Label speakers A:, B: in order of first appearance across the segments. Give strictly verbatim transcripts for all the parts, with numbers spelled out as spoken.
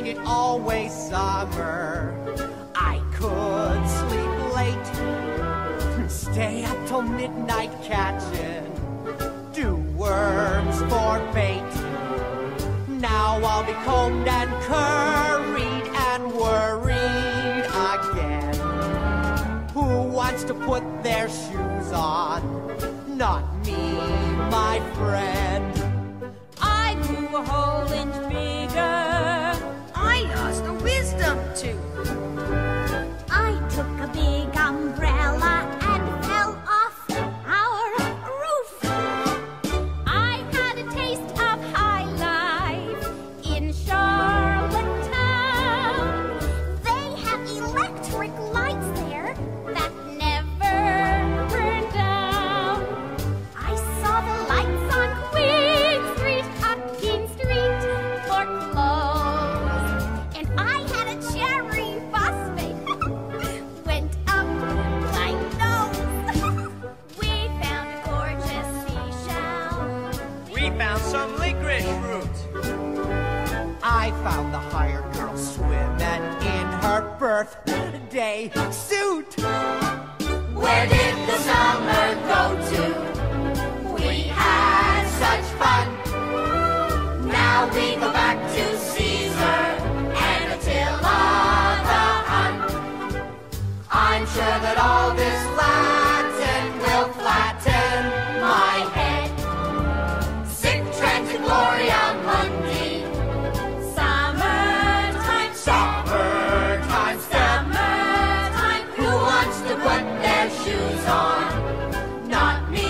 A: made it always summer. I could sleep late, stay up till midnight catching, do worms for bait. Now I'll be combed and curried and worried again. Who wants to put their shoes on? Not me, my friend.
B: I grew a whole inch bigger.
C: I lost a wisdom tooth.
D: I took a big umbrella and fell off our roof. I had a taste of high life in Charlottetown. They have electric lights there that never burn down. I saw the lights on Queen Street, Hopkins Street for clothes. And I had a cherry phosphate went up my nose. We found a gorgeous seashell.
E: We found some licorice root.
A: I found the hired girl swimming in her birthday suit.
D: Where did the summer go to? We had such fun. Now we go back to Caesar and Attila the Hun. I'm sure that all this Latin will flatten my head. Sic transit gloria mundi. Summertime,
A: Summertime,
D: summertime. Who wants to put their shoes on? Not me,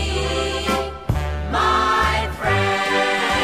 D: my friend.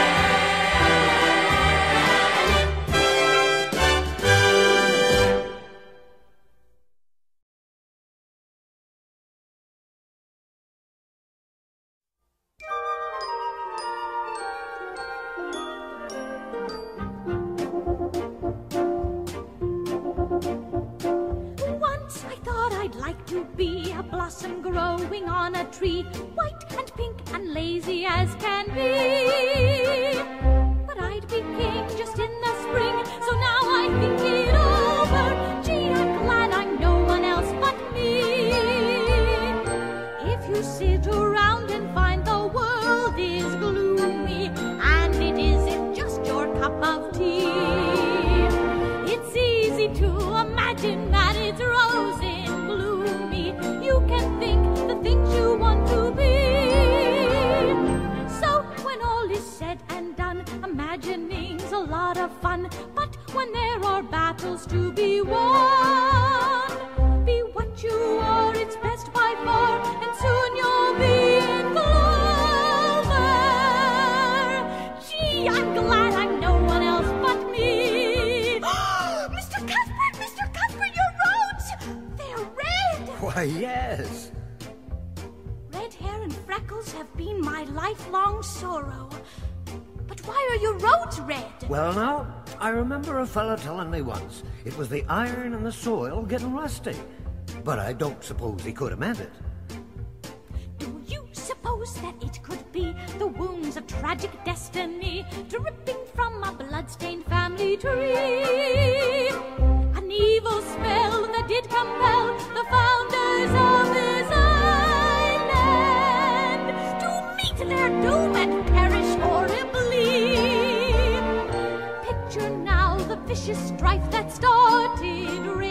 F: Once I thought I'd like to be a blossom growing on a tree, white and pink and lazy as can be. But I'd be king just in the spring, so now I think it over. Gee, I'm glad I'm no one else but me. If you sit around and find the world is gloomy, and it isn't just your cup of tea, it's easy to imagine that it's rose and gloomy. You can think the things you want to be. So when all is said and done, imagining's a lot of fun. But when there are battles to be won, be what you are, it's best by far, and soon you'll be in clover. Gee, I'm glad I'm no one else but me. Mister Cuthbert, Mister Cuthbert, your roads, they're red.
G: Why, yes.
F: Red hair and freckles have been my lifelong sorrow. But why are your roads red?
G: Well, now, I remember a fella telling me once it was the iron in the soil getting rusty. But I don't suppose he could have meant it.
F: Do you suppose that it could be the wounds of tragic destiny dripping from a blood-stained family tree? An evil spell that did compel the founders of this island to meet their doom and perish horribly. Picture now the vicious strife that started